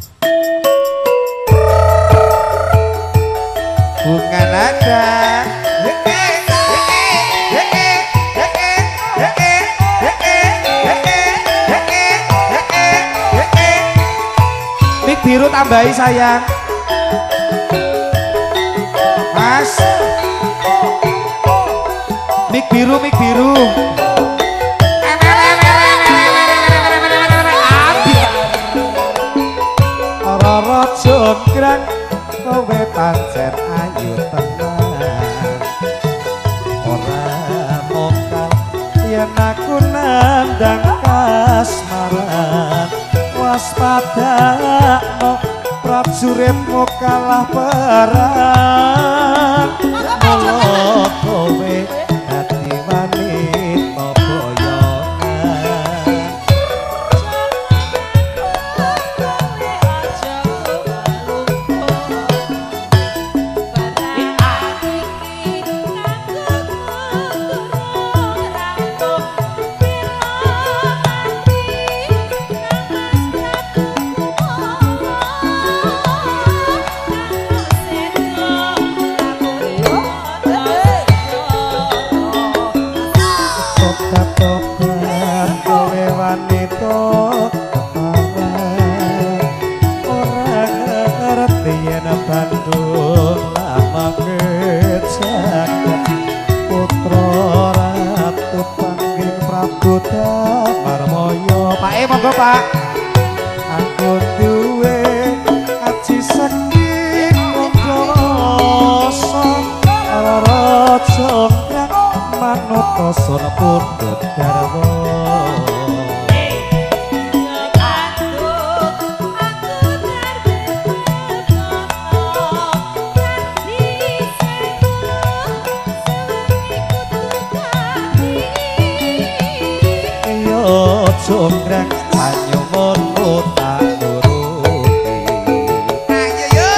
Bunga nada mik biru tambahi sayang Mas mik biru Roro jonggrang kowe pancen ayu tenan ora mokal yen aku nandang kasmaran waspadakno prajuritmu kalah perang mula kowe dadi wanita boyongan monggo Pak aku duwe aji sekti monggo ora jonggrang manut sona pundhut garwa jonggrang panyumunmu tak nuruti ayo yo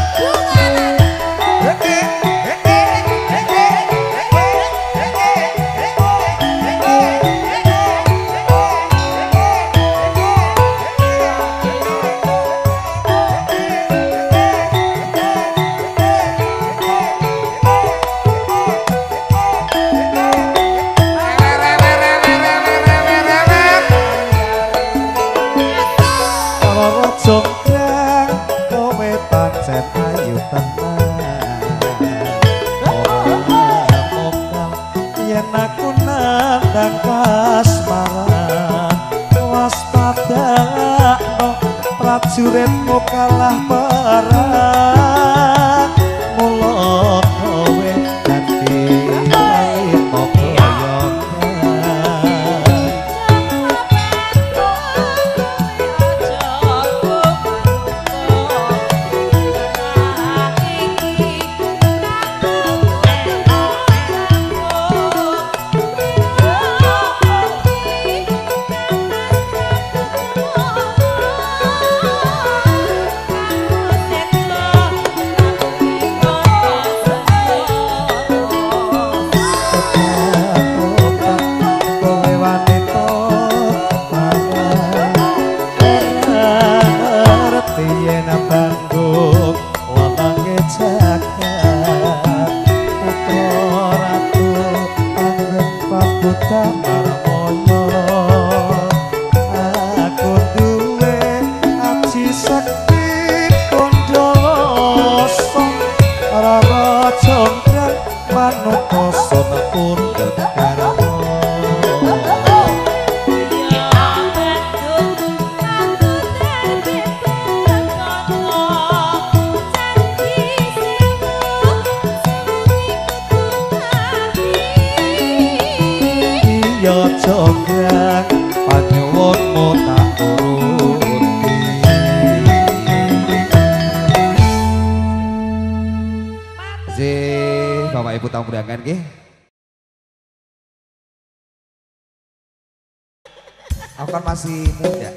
jonggrang kowe pancen ayu tenan ora mokal yen aku nandang kasmaran waspadakno prajuritmu kalah perang mula kowe dadi wanita boyongan jonggrang panyuwunmu tak nuruti Bapak Ibu tamu undangan nggih aku kan masih muda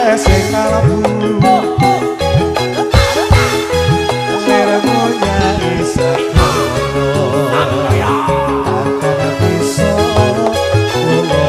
sing kalebu lirmu nyai segoro takkan bisa kula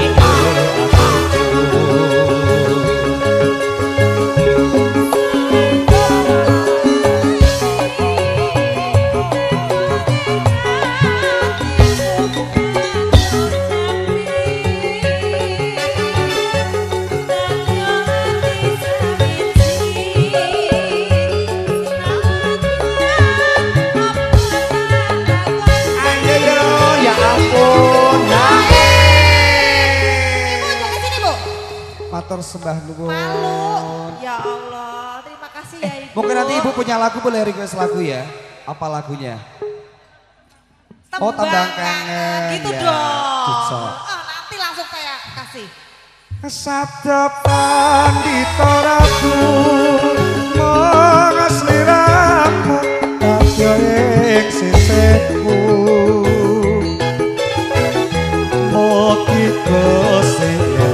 matur sembah nuwun. Malu. Ya Allah, terima kasih ya Ibu. Mungkin nanti Ibu punya lagu, boleh request lagu ya. Apa lagunya? Oh, Tembang Kangen. Gitu ya. dong. Bisa. Nanti langsung saya kasih. Sabda pandita ratu mengasliramu kadya ing sisihku mugi Gusti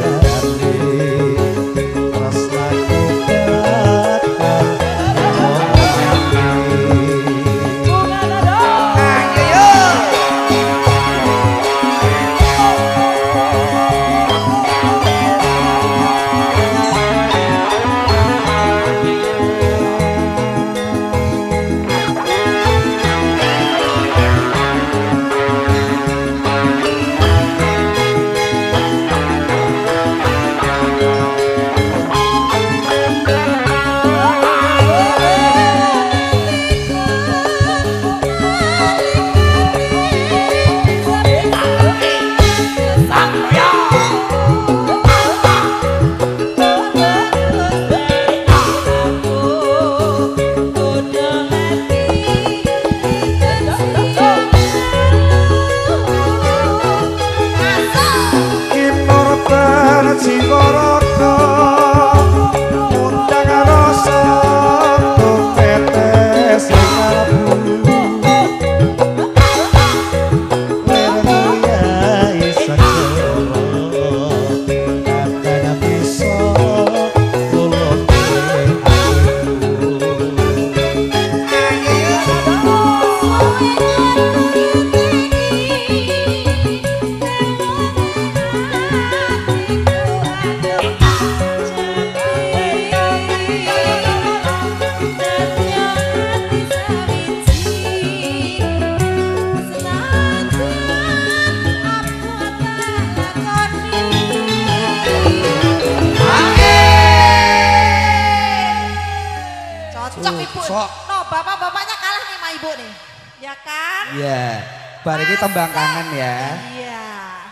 Bapak-bapaknya kalah nih sama Ibu nih. Ya kan? Iya. Bar iki Tembang Kangen ya. Iya.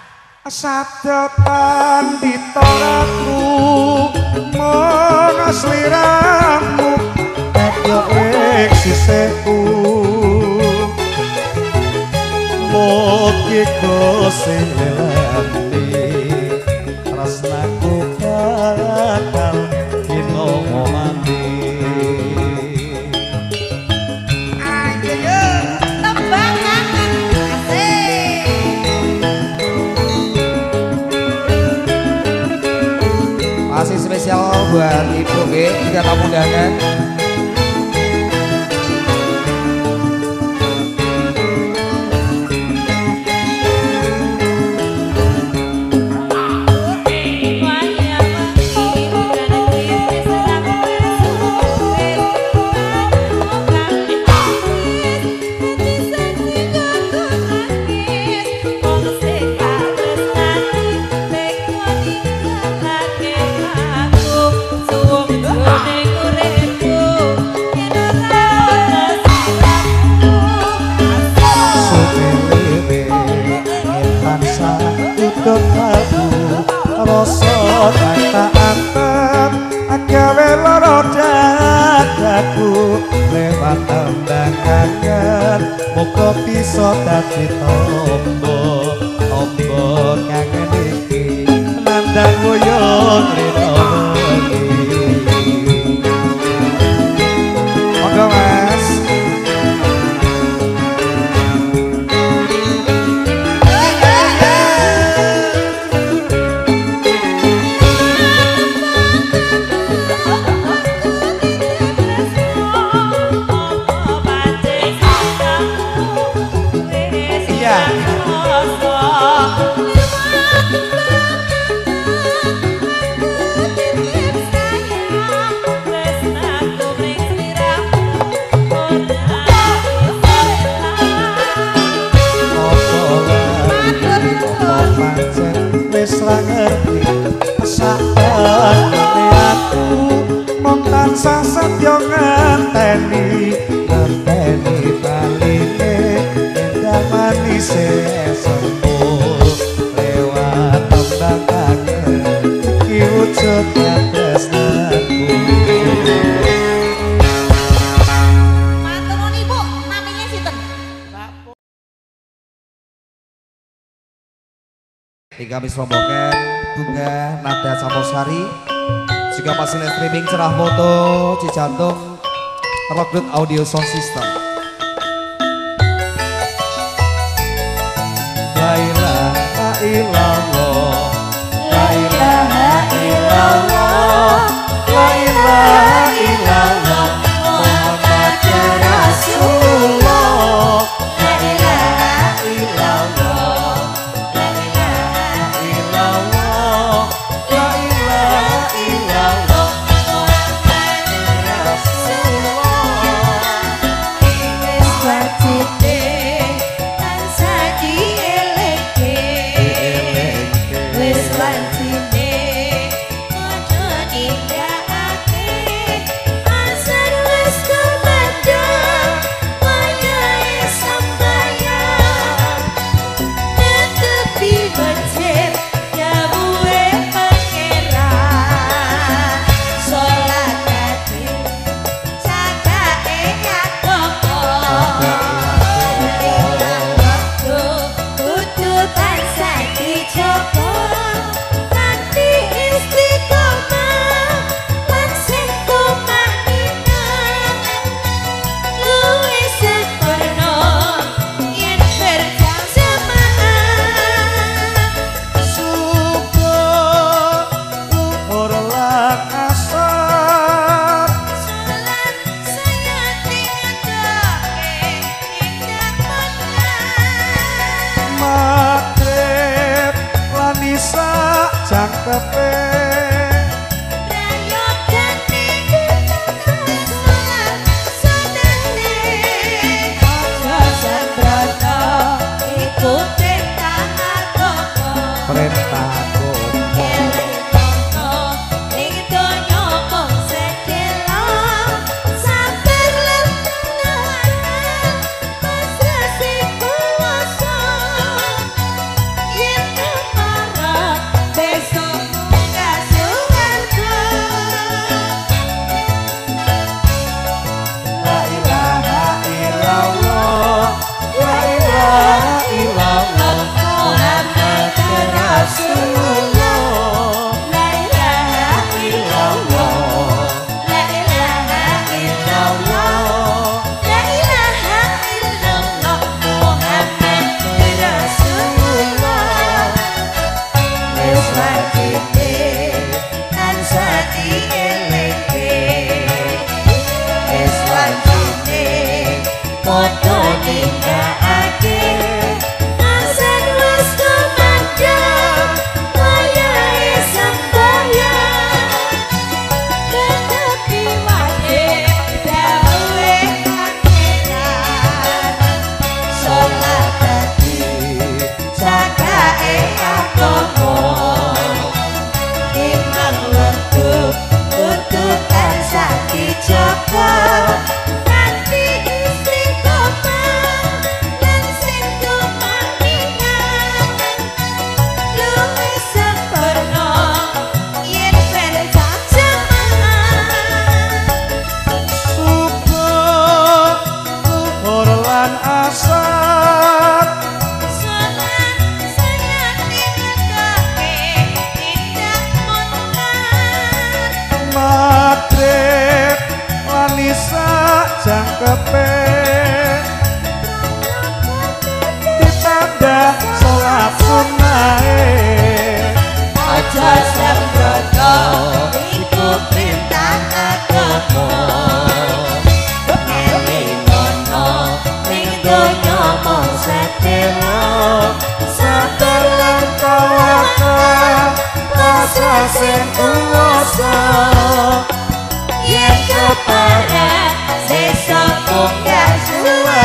Sabda pandita ratu mengasliramu kadya ing sisihku mugi Gusti lelani tresnaku bakal dinomo mandi. Masih spesial buat Ibu juga tamu undangan. Rasa tak antep agawe lara dadaku lewat Tembang Kangen muga bisa dadi tombo kangen iki nandang wuyung rino wengi. Monggo Mas. kami rombongan Bunga Nada Samosari, juga masih live streaming Cerah Foto Cijantung Rockwood Audio Sound System. La ilaha illallah, la ilaha illallah, la ilaha illallah, Muhammad Rasulullah. La ilaha illallah, la ilaha illallah, la ilaha illallah, Muhammad Rasulullah. Wis wajib tansah dieleke, wis wajib ojo nindakake, asar wis kumandang wayahe sambayang, netepi masjid dawuhe pangeran, sholat ati cakake agama. Kudu tansah dicoba kanthi istiqomah lan sing tumaninah, luwih sempurna yen berjamaah. Subuh zuhur lan asar, Salat saya tinggalke indah menang. maghrib lan isya jangkepe. Prayogane salat sunate, aja sembrono iku perintah agama. Perintah agama. Eling-eling ning donya mung sedelo, sabar lan tenanan, pasrah sing kuwasa. Yen kemarah besok munggah suwarga. La ilaha illallah, la ilaha illallah, Muhammad Rasulullah. La ilaha Illallah, La ilaha illallah, la ilaha illallah, Muhammad Rasulullah. Wis wajib tansah dieleke, wis wajib padha nindakake, asar wis kumandang wayahe sembahyang, tetapi wajib dawuhe pangeran, sholat ati cakake agama, imam wektu kudu tansah dijaga kanthi istiqomah lan sing tumaninah, luwih sempurna yen berjamaah. subuh zuhur lan asar, Salat saya tinggalke indah menang. maghrib lan isya jangkepe. Ditambah sholat sunnahe, Aja sembrono iku perintah agama. Elingono ning donya mung sedelo, sabar lan tawakal, pasrah sing kuwasa. yen keparah sesuk munggah suwarga.